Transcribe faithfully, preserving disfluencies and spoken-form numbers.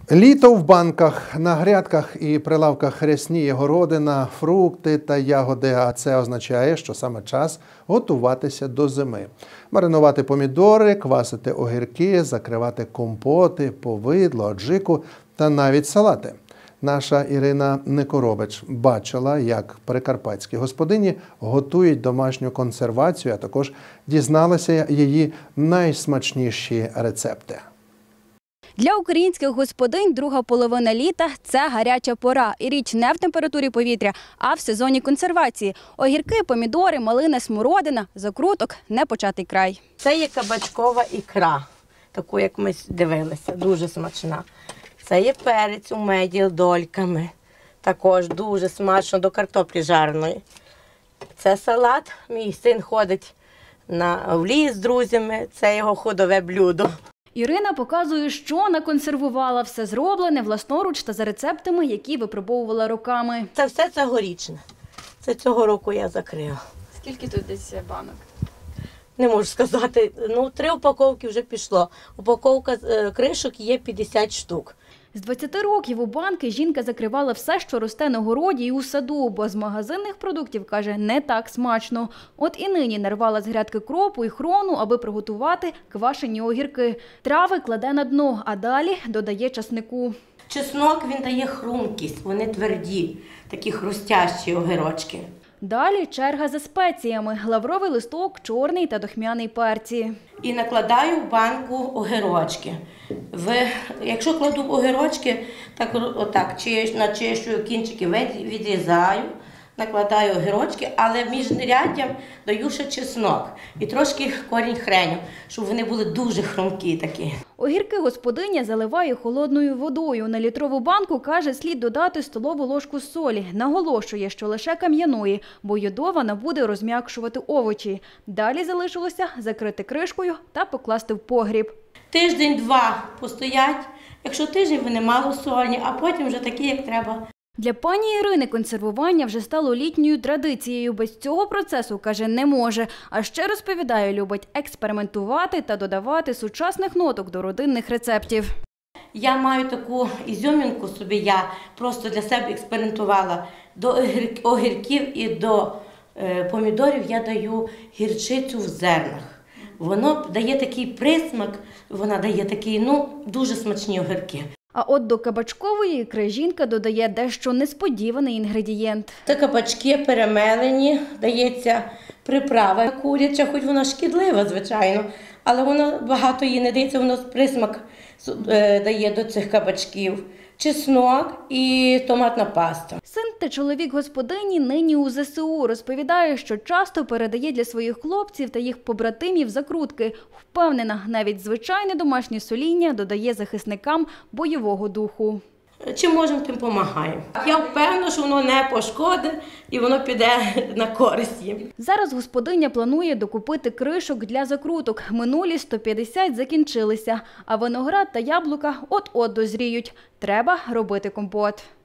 Літо в банках, на грядках і прилавках рясніє городина, фрукти та ягоди, а це означає, що саме час готуватися до зими. Маринувати помідори, квасити огірки, закривати компоти, повидло, аджику та навіть салати. Наша Ірина Некоробич бачила, як прикарпатські господині готують домашню консервацію, а також дізналася її найсмачніші рецепти. Для українських господинь друга половина літа – це гаряча пора. І річ не в температурі повітря, а в сезоні консервації. Огірки, помідори, малина, смородина – закруток – непочатий край. Це є кабачкова ікра, таку, як ми дивилися, дуже смачна. Це є перець у меді дольками, також дуже смачно до картоплі жареної. Це салат, мій син ходить на, в ліс з друзями, це його ходове блюдо. Ірина показує, що наконсервувала. Все зроблене власноруч та за рецептами, які випробовувала роками. Це все цьогорічне. Це цього року я закрила. Скільки тут десь банок? Не можу сказати. Ну, три упаковки вже пішло. Упаковка кришок є п'ятдесят штук. З двадцяти років у банки жінка закривала все, що росте на городі і у саду, бо з магазинних продуктів, каже, не так смачно. От і нині нарвала з грядки кропу і хрону, аби приготувати квашені огірки. Трави кладе на дно, а далі додає часнику. Чеснок, він дає хрумкість, вони тверді, такі хрустящі огірочки. Далі черга за спеціями – лавровий листок, чорний та духмяний перці. І накладаю в банку огірочки. В, якщо кладу огірочки, так отак начищую кінчики, відрізаю, накладаю огірочки, але між ряддям даю ще чеснок і трошки корінь хреню, щоб вони були дуже хрумкі такі. Огірки господиня заливає холодною водою. На літрову банку, каже, слід додати столову ложку солі. Наголошує, що лише кам'яної, бо йодова набуде розм'якшувати овочі. Далі залишилося закрити кришкою та покласти в погріб. Тиждень-два постоять, якщо тиждень вони мало сольні, а потім вже такі, як треба. Для пані Ірини консервування вже стало літньою традицією. Без цього процесу, каже, не може. А ще, розповідає, любить експериментувати та додавати сучасних ноток до родинних рецептів. Я маю таку ізюмінку собі, я просто для себе експериментувала. До огірків і до е, помідорів я даю гірчицю в зернах. Воно дає такий присмак, вона дає такий, ну, дуже смачні огірки. А от до кабачкової ікри жінка додає дещо несподіваний інгредієнт. Це кабачки перемелені, дається приправа куряча, хоч вона шкідлива, звичайно, але вона багато їй не дається, воно присмак дає до цих кабачків. Чеснок і томатна паста. Син та чоловік господині нині у зе се у. Розповідає, що часто передає для своїх хлопців та їх побратимів закрутки. Впевнена, навіть звичайне домашнє соління додає захисникам бойового духу. Чим можемо, тим допомагаємо. Я впевнена, що воно не пошкодить і воно піде на користь їм. Зараз господиня планує докупити кришок для закруток. Минулі сто п'ятдесят закінчилися, а виноград та яблука от-от дозріють. Треба робити компот.